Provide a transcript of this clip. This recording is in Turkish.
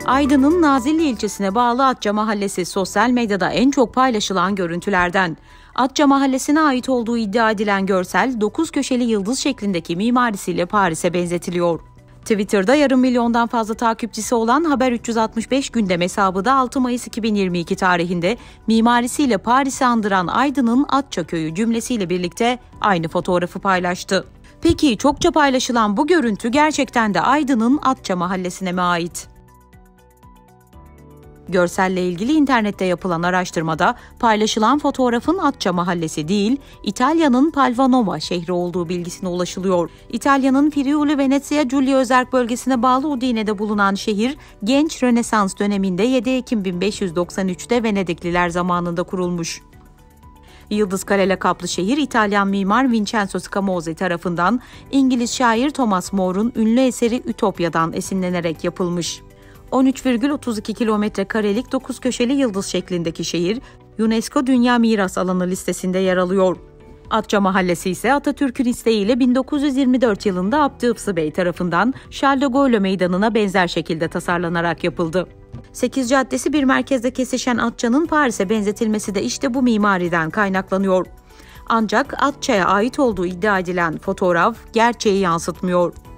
Aydın'ın Nazilli ilçesine bağlı Atça Mahallesi sosyal medyada en çok paylaşılan görüntülerden. Atça Mahallesi'ne ait olduğu iddia edilen görsel 9 köşeli yıldız şeklindeki mimarisiyle Paris'e benzetiliyor. Twitter'da yarım milyondan fazla takipçisi olan Haber 365 gündem hesabı da 6 Mayıs 2022 tarihinde mimarisiyle Paris'i andıran Aydın'ın Atça Köyü cümlesiyle birlikte aynı fotoğrafı paylaştı. Peki çokça paylaşılan bu görüntü gerçekten de Aydın'ın Atça Mahallesi'ne mi ait? Görselle ilgili internette yapılan araştırmada paylaşılan fotoğrafın Atça Mahallesi değil, İtalya'nın Palvanova şehri olduğu bilgisine ulaşılıyor. İtalya'nın Friuli Venezia Giulia özerk bölgesine bağlı Udine'de bulunan şehir, genç Rönesans döneminde 7 Ekim 1593'te Venedikliler zamanında kurulmuş. Yıldız Kale kaplı şehir, İtalyan mimar Vincenzo Scamozzi tarafından İngiliz şair Thomas More'un ünlü eseri Ütopya'dan esinlenerek yapılmış. 13,32 kilometre karelik 9 köşeli yıldız şeklindeki şehir, UNESCO Dünya Miras Alanı listesinde yer alıyor. Atça Mahallesi ise Atatürk'ün isteğiyle 1924 yılında Abdi Hıfzı Bey tarafından Charles de Gaulle Meydanı'na benzer şekilde tasarlanarak yapıldı. 8 caddesi bir merkezde kesişen Atça'nın Paris'e benzetilmesi de işte bu mimariden kaynaklanıyor. Ancak Atça'ya ait olduğu iddia edilen fotoğraf gerçeği yansıtmıyor.